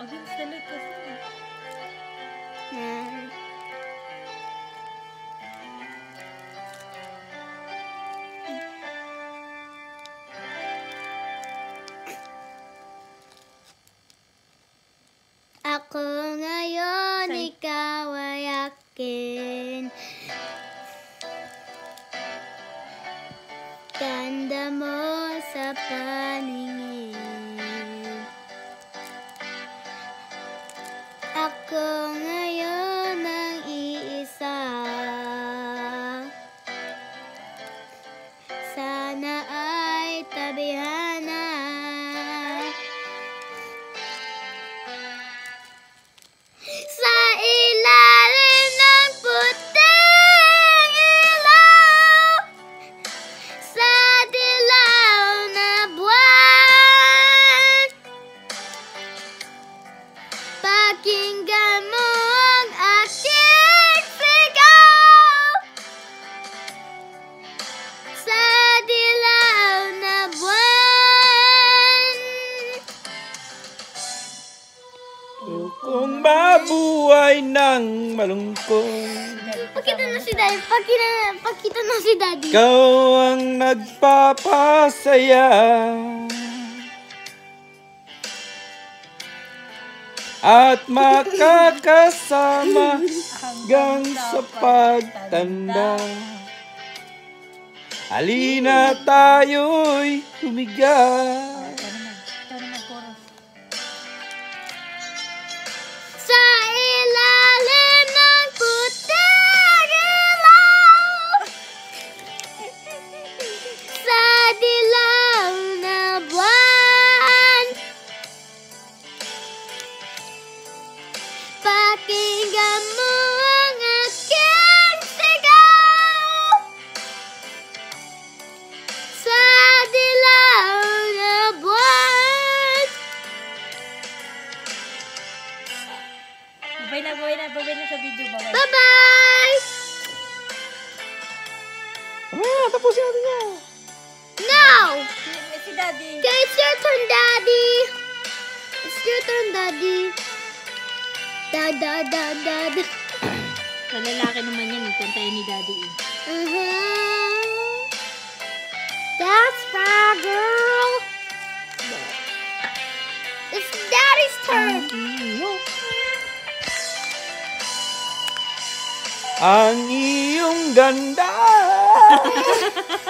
Mabilis tuloy kasi. Ako ngayon, ikaw ay akin. Ganda mo sa paningin. Ako ngayon ang iisa. Sana ay tabihan. Sa ilalim ng puting ilaw, sa dilaw na buwan, pakinggan mo ang aking sigaw. Sa dilaw na buwan. Kung mabuhay ng malungkot, Pakita na si Daddy. Pakita na si Daddy. ikaw ang nagpapasaya at makakasama hanggang sa pagtanda. Halina tayo'y humiga. Sa ilalim ng puting ilaw, sa dilaw na buwan, pakinggan mo ang aking sigaw. Sa dilaw na buwan. Babay na sa video. Babay. Bye-bye! Tapusin natin yan. Now! Si Daddy. Okay, it's your turn, Daddy. It's your turn, Daddy. Da. Sa lalaki naman yan, kantayin ni Daddy eh. That's my girl. It's Daddy's turn. Ang iyong ganda